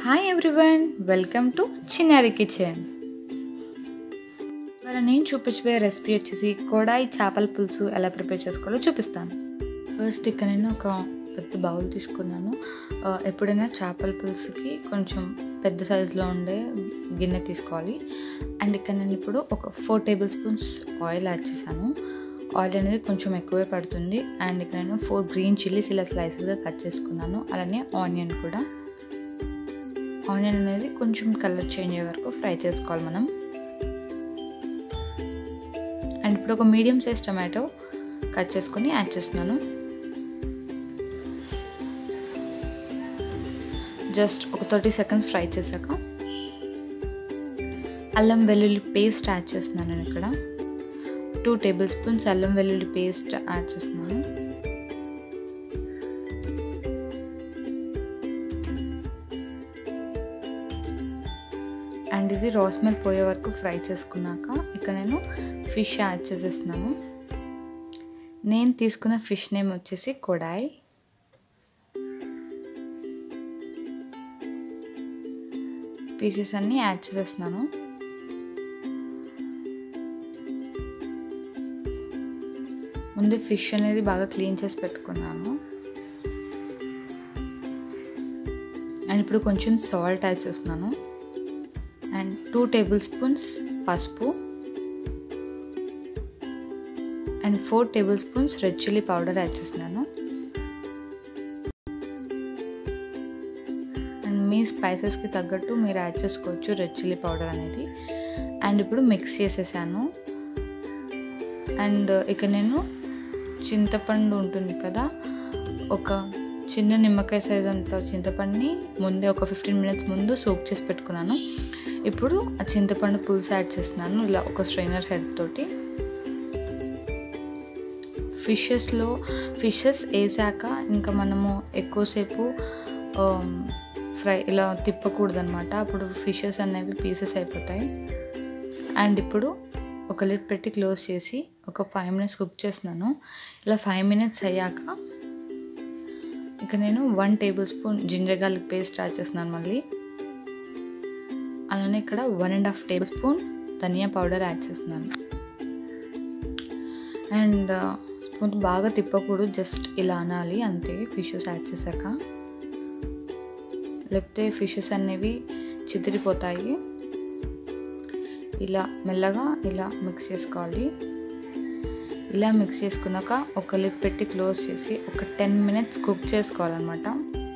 Hi everyone, welcome to Chinnari Kitchen. ఇవాళ నేను చూపించబోయే రెసిపీ వచ్చేసి కొడాయి చేపల పులుసు ఎలా ప్రిపేర్ చేసుకోవాలో చూపిస్తాను. ఫస్ట్ ఇక్కడ నేను ఒక పెద్ద బౌల్ తీసుకున్నాను. ఎప్పుడైనా చేపల పులుసుకి కొంచెం పెద్ద సైజులో ఉండే గిన్నె తీసుకోవాలి. అండ్ ఇక్కడ నేను ఇప్పుడు ఒక 4 టేబుల్ స్పూన్స్ ఆయిల్ యాడ్ చేశాను. ఆయిల్ అనేది కొంచెం ఎక్కువే పడుతుంది. అండ్ ఇక్కడ నేను 4 గ్రీన్ చిల్లీస్ ఇలా స్లైసెస్గా కట్ చేసుకున్నాను. అలానే ఆనియన్ కూడా. ఆనియన్ అనేది కొంచెం కలర్ చేంజ్ అయ్యే వరకు ఫ్రై చేసుకోవాలి మనం. అండ్ ఇప్పుడు ఒక మీడియం సైజ్ టమాటో కట్ చేసుకొని యాడ్ చేస్తున్నాను. జస్ట్ ఒక 30 సెకండ్స్ ఫ్రై చేశాక అల్లం వెల్లుల్లి పేస్ట్ యాడ్ చేస్తున్నాను. నేను ఇక్కడ 2 టేబుల్ స్పూన్స్ అల్లం వెల్లుల్లి పేస్ట్ యాడ్ చేస్తున్నాను. అండ్ ఇది రా స్మెల్ పోయే వరకు ఫ్రై చేసుకున్నాక ఇక నేను ఫిష్ యాడ్ చేసేస్తున్నాను. నేను తీసుకున్న ఫిష్ నేమ్ వచ్చేసి కొడాయి. పీసెస్ అన్నీ యాడ్ చేసేస్తున్నాను. ముందు ఫిష్ అనేది బాగా క్లీన్ చేసి పెట్టుకున్నాను. అండ్ ఇప్పుడు కొంచెం సాల్ట్ యాడ్ చేస్తున్నాను. అండ్ 2 టేబుల్ స్పూన్స్ పసుపు and 4 tablespoons red chilli powder add చేస్తున్నాను. అండ్ మీ స్పైసెస్కి తగ్గట్టు మీరు యాడ్ చేసుకోవచ్చు రెడ్ చిల్లీ పౌడర్ అనేది. అండ్ ఇప్పుడు మిక్స్ చేసేసాను. అండ్ ఇక నేను చింతపండు ఉంటుంది కదా, ఒక చిన్న నిమ్మకాయ సైజ్ అంత చింతపండుని ముందే ఒక 15 మినిట్స్ ముందు సోక్ చేసి పెట్టుకున్నాను. ఇప్పుడు ఆ చింతపండు పులుసు యాడ్ చేస్తున్నాను ఇలా ఒక స్ట్రైనర్ హెడ్ తోటి. ఫిషెస్ వేసాక ఇంకా మనము ఎక్కువసేపు ఫ్రై ఇలా తిప్పకూడదు అనమాట. అప్పుడు ఫిషెస్ అనేవి పీసెస్ అయిపోతాయి. అండ్ ఇప్పుడు ఒక లిడ్ పెట్టి క్లోజ్ చేసి ఒక 5 మినిట్స్ కుక్ చేస్తున్నాను. ఇలా 5 మినిట్స్ అయ్యాక ఇక నేను 1 tablespoon ginger garlic paste add చేస్తున్నాను మళ్ళీ. అలానే ఇక్కడ 1.5 టేబుల్ స్పూన్ ధనియా పౌడర్ యాడ్ చేస్తున్నాను. అండ్ స్పూన్ బాగా తిప్పకూడదు, జస్ట్ ఇలా అనాలి అంతే ఫిషెస్ యాడ్ చేశాక. లేకపోతే ఫిషెస్ అనేవి చితిరిపోతాయి. ఇలా మెల్లగా ఇలా మిక్స్ చేసుకోవాలి. ఇలా మిక్స్ చేసుకున్నాక ఒక లిడ్ పెట్టి క్లోజ్ చేసి ఒక 10 మినిట్స్ కుక్ చేసుకోవాలన్నమాట.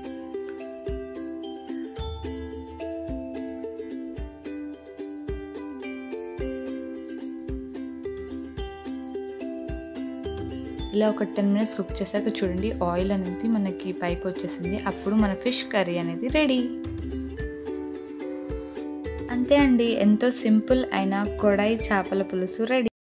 ఇలా ఒక 10 మినిట్స్ కుక్ చేశాక చూడండి ఆయిల్ అనేది మనకి పైకి వచ్చేసింది. అప్పుడు మన ఫిష్ కర్రీ అనేది రెడీ. అంతే అండి, ఎంతో సింపుల్ అయిన కొడాయి చేపల పులుసు రెడీ.